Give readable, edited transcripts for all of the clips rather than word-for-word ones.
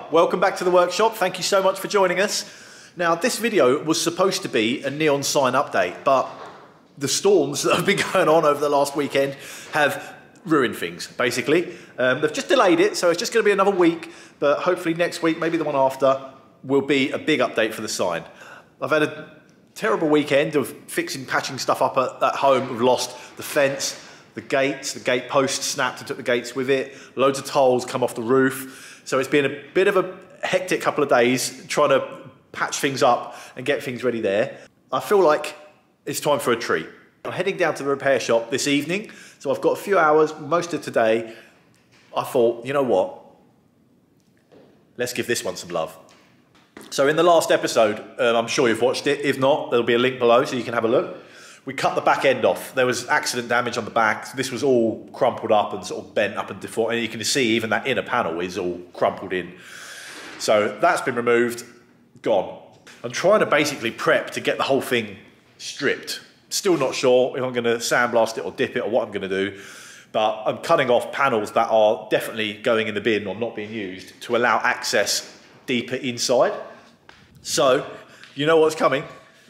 welcome back to the workshop. Thank you so much for joining us. Now, this video was supposed to be a neon sign update, but the storms that have been going on over the last weekend have ruined things, basically. They've just delayed it, so it's just going to be another week, but hopefully next week, maybe the one after, will be a big update for the sign. I've had a terrible weekend of fixing, patching stuff up at home. We've lost the fence, the gates, the gate post snapped and took the gates with it, loads of tiles come off the roof. So it's been a bit of a hectic couple of days trying to patch things up and get things ready there. I feel like it's time for a treat. I'm heading down to the repair shop this evening, so I've got a few hours, most of today. I thought, you know what? Let's give this one some love. So in the last episode, I'm sure you've watched it. If not, there'll be a link below so you can have a look. We cut the back end off. There was accident damage on the back. So this was all crumpled up and sort of bent up and deformed. And you can see even that inner panel is all crumpled in. So that's been removed, gone. I'm trying to basically prep to get the whole thing stripped. Still not sure if I'm going to sandblast it or dip it or what I'm going to do. But I'm cutting off panels that are definitely going in the bin or not being used to allow access deeper inside. So, you know what's coming?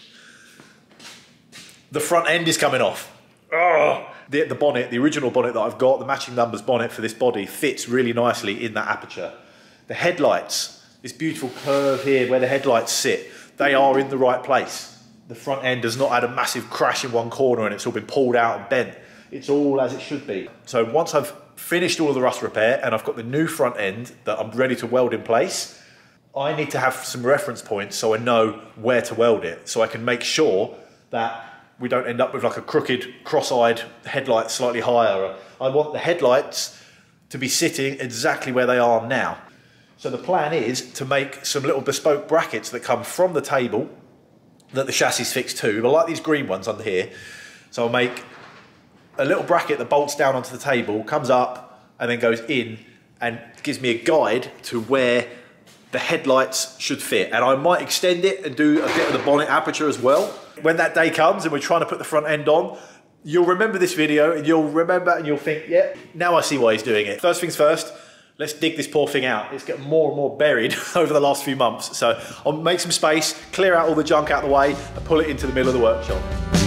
The front end is coming off. Oh, the bonnet, the original bonnet that I've got, the matching numbers bonnet for this body, fits really nicely in that aperture. The headlights, this beautiful curve here where the headlights sit, they are in the right place. The front end has not had a massive crash in one corner and it's all been pulled out and bent. It's all as it should be. So once I've finished all of the rust repair and I've got the new front end that I'm ready to weld in place, I need to have some reference points so I know where to weld it, so I can make sure that we don't end up with like a crooked, cross-eyed headlight slightly higher. I want the headlights to be sitting exactly where they are now. So the plan is to make some little bespoke brackets that come from the table that the chassis is fixed to, but like these green ones under here. So I'll make a little bracket that bolts down onto the table, comes up and then goes in and gives me a guide to where the headlights should fit. And I might extend it and do a bit of the bonnet aperture as well. When that day comes and we're trying to put the front end on, you'll remember this video and you'll remember and you'll think, yeah, now I see why he's doing it. First things first, let's dig this poor thing out. It's getting more and more buried over the last few months. So I'll make some space, clear out all the junk out of the way and pull it into the middle of the workshop.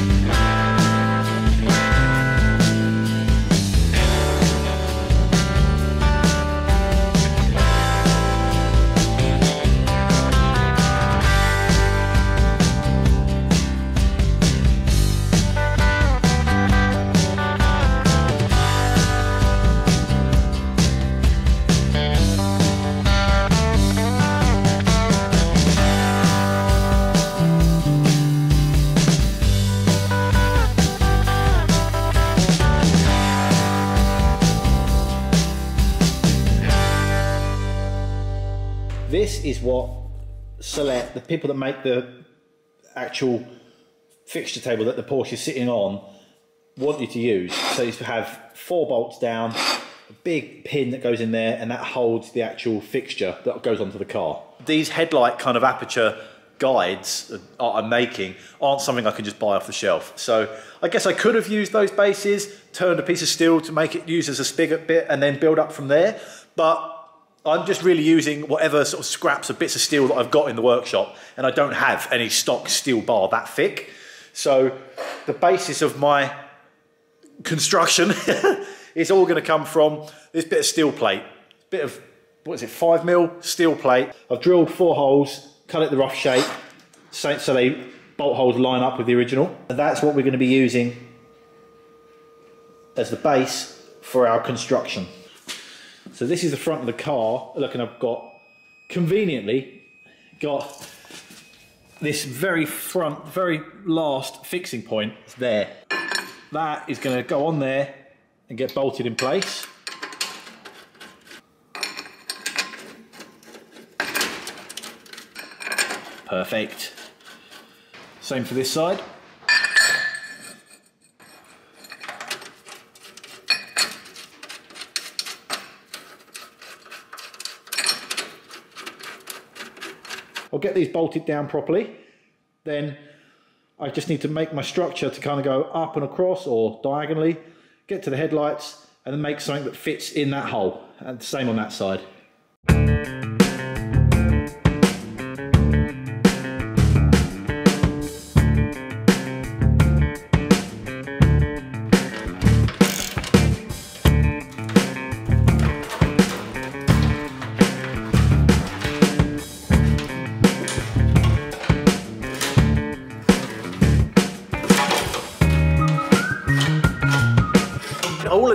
This is what Select, the people that make the actual fixture table that the Porsche is sitting on, want you to use. So you have 4 bolts down, a big pin that goes in there, and that holds the actual fixture that goes onto the car. These headlight kind of aperture guides that I'm making aren't something I can just buy off the shelf. So I guess I could have used those bases, turned a piece of steel to make it use as a spigot bit, and then build up from there. But I'm just really using whatever sort of scraps or bits of steel that I've got in the workshop, and I don't have any stock steel bar that thick. So the basis of my construction is all going to come from this bit of steel plate. Bit of, what is it, 5mm steel plate. I've drilled 4 holes, cut it the rough shape, so they bolt holes line up with the original. And that's what we're going to be using as the base for our construction. So this is the front of the car. Look, and I've conveniently got this very front, very last fixing point there. That is going to go on there and get bolted in place. Perfect. Same for this side. I'll get these bolted down properly, then I just need to make my structure to kind of go up and across or diagonally, get to the headlights, and then make something that fits in that hole, and the same on that side.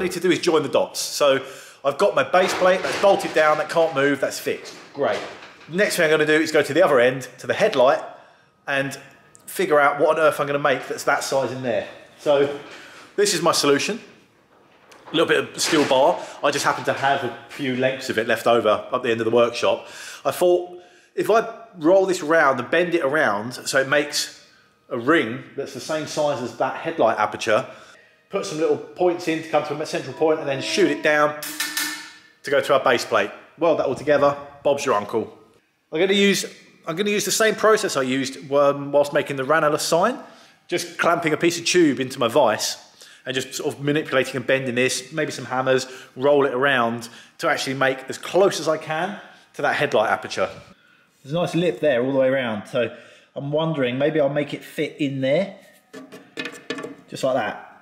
need to do is join the dots. So I've got my base plate that's bolted down, that can't move, that's fixed. Great. Next thing I'm going to do is go to the other end, to the headlight, and figure out what on earth I'm going to make that's that size in there. So this is my solution. A little bit of steel bar. I just happen to have a few lengths of it left over up the end of the workshop. I thought if I roll this around and bend it around so it makes a ring that's the same size as that headlight aperture, put some little points in to come to a central point and then shoot it down to go to our base plate. Weld that all together, Bob's your uncle. I'm going to use the same process I used whilst making the Ranelagh sign, just clamping a piece of tube into my vise and just sort of manipulating and bending this, maybe some hammers, roll it around to actually make as close as I can to that headlight aperture. There's a nice lip there all the way around, so I'm wondering maybe I'll make it fit in there, just like that.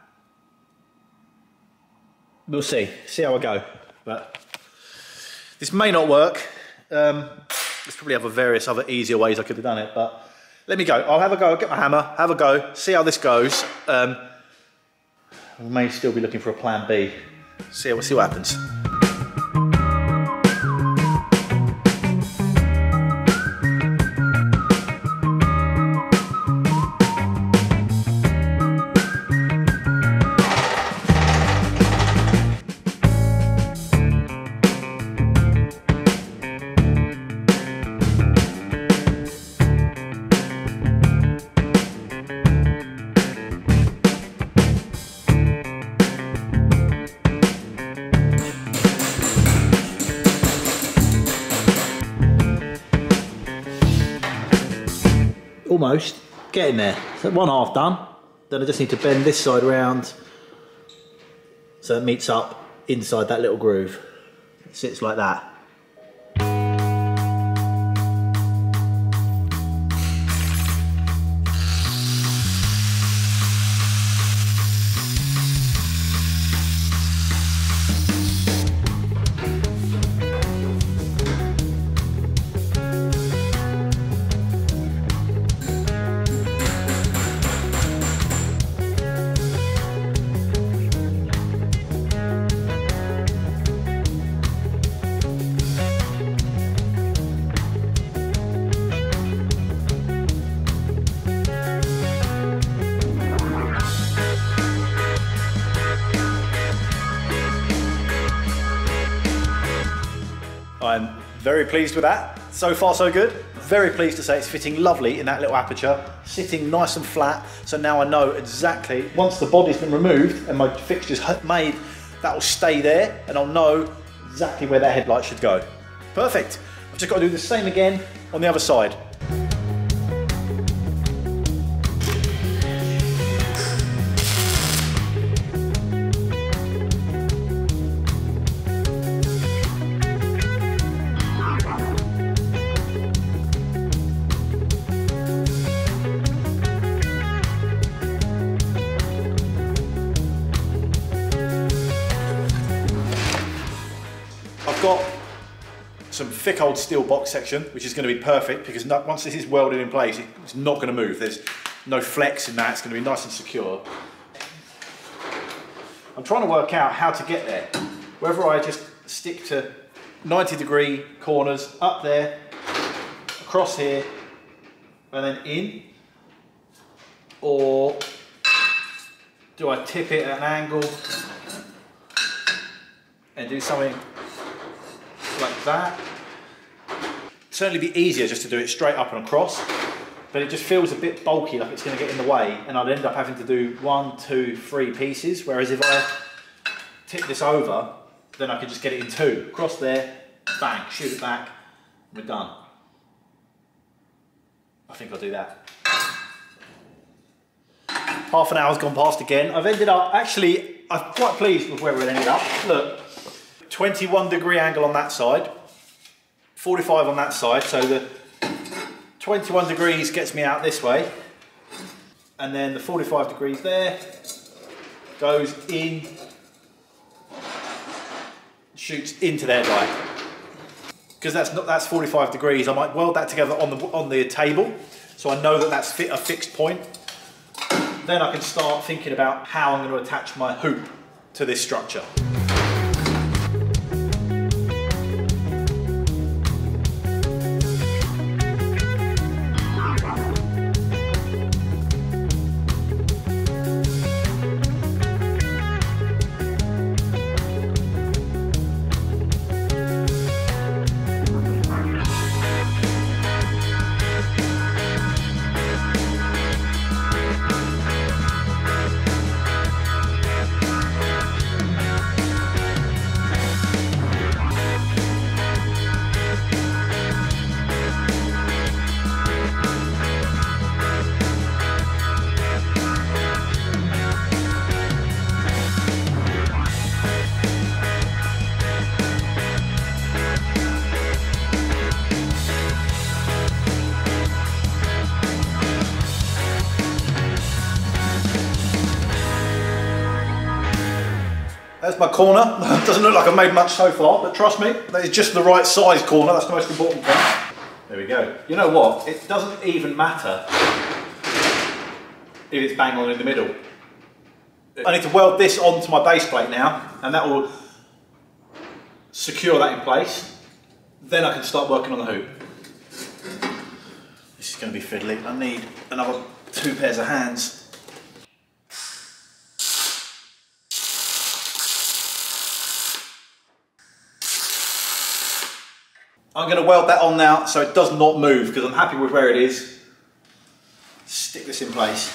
We'll see how I go, but this may not work. There's probably various other easier ways I could have done it, but let me go. I'll have a go, I'll get my hammer, have a go, see how this goes. We may still be looking for a plan B. See what happens. Almost getting there. So one half done. Then I just need to bend this side around so it meets up inside that little groove. It sits like that. I'm very pleased with that. So far so good. Very pleased to say it's fitting lovely in that little aperture, sitting nice and flat. So now I know exactly, once the body's been removed and my fixture's made, that will stay there and I'll know exactly where that headlight should go. Perfect. I've just got to do the same again on the other side. I've got some thick old steel box section, which is going to be perfect because once this is welded in place, it's not going to move. There's no flex in that, it's going to be nice and secure. I'm trying to work out how to get there. Whether I just stick to 90-degree corners up there, across here, and then in, or do I tip it at an angle and do something like that. It'd certainly be easier just to do it straight up and across, but it just feels a bit bulky, like it's going to get in the way, and I'd end up having to do 1, 2, 3 pieces, whereas if I tip this over, then I can just get it in 2. Across there, bang, shoot it back, and we're done. I think I'll do that. Half an hour's gone past again. I've ended up, actually, I'm quite pleased with where it ended up. Look. 21-degree angle on that side, 45 on that side, so the 21 degrees gets me out this way, and then the 45 degrees there goes in, shoots into the headlight. Because that's 45 degrees, I might weld that together on the table, so I know that that's a fixed point. Then I can start thinking about how I'm going to attach my hoop to this structure. There's my corner. Doesn't look like I've made much so far, but trust me, that is just the right size corner. That's the most important thing. There we go. You know what? It doesn't even matter if it's bang on in the middle. I need to weld this onto my base plate now, and that will secure that in place. Then I can start working on the hoop. This is going to be fiddly. I need another 2 pairs of hands. I'm going to weld that on now so it does not move, because I'm happy with where it is. Stick this in place.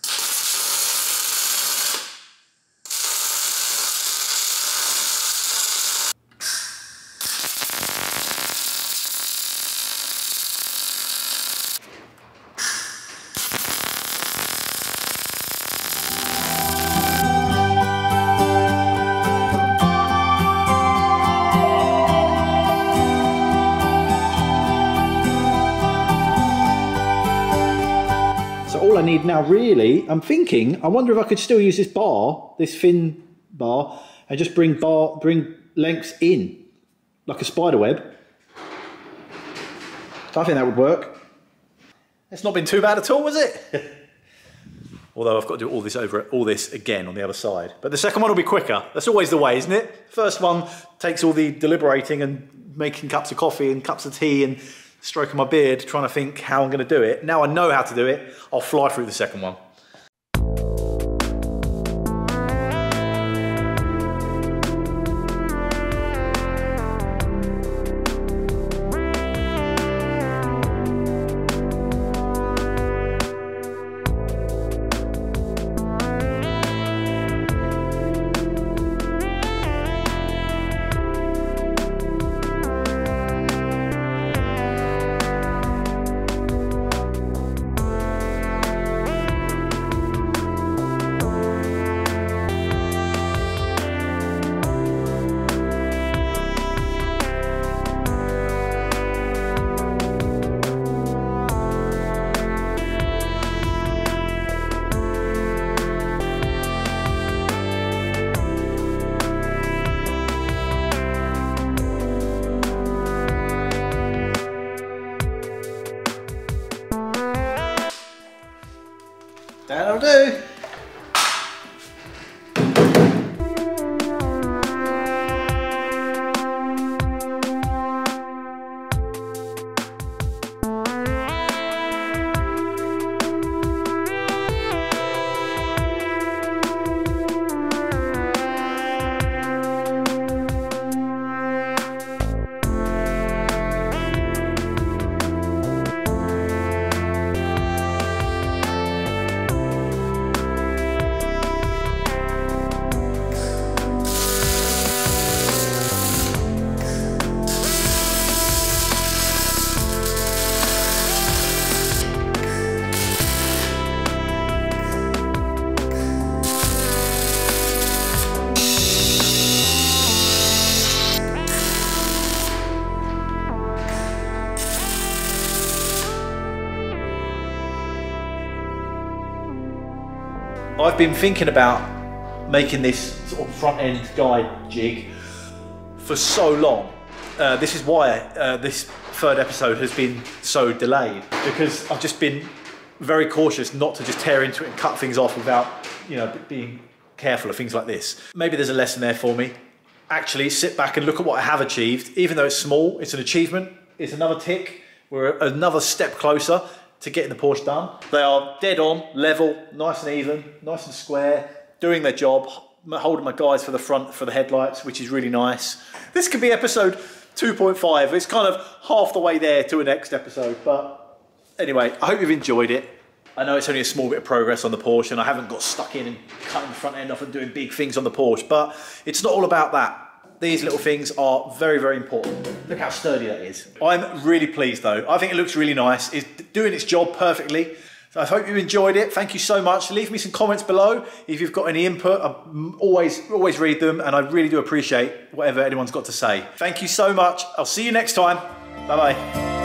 All I need now really, I'm thinking, I wonder if I could still use this bar, this thin bar, and just bring lengths in, like a spider web. I think that would work. It's not been too bad at all, was it? Although I've got to do all this again on the other side. But the second one will be quicker. That's always the way, isn't it? First one takes all the deliberating and making cups of coffee and cups of tea and stroking my beard, trying to think how I'm going to do it. Now I know how to do it, I'll fly through the second one. That'll do. I've been thinking about making this sort of front end guide jig for so long. This is why this third episode has been so delayed, because I've just been very cautious not to just tear into it and cut things off without, you know, being careful of things like this. Maybe there's a lesson there for me. Actually sit back and look at what I have achieved. Even though it's small, it's an achievement. It's another tick. We're another step closer to getting the Porsche done. They are dead on, level, nice and even, nice and square, doing their job, holding my guides for the front, for the headlights, which is really nice. This could be episode 2.5. It's kind of half the way there to a next episode. But anyway, I hope you've enjoyed it. I know it's only a small bit of progress on the Porsche and I haven't got stuck in and cutting the front end off and doing big things on the Porsche, but it's not all about that. These little things are very, very important. Look how sturdy that is. I'm really pleased though. I think it looks really nice. It's doing its job perfectly. So I hope you enjoyed it. Thank you so much. Leave me some comments below if you've got any input. I always read them and I really do appreciate whatever anyone's got to say. Thank you so much. I'll see you next time. Bye-bye.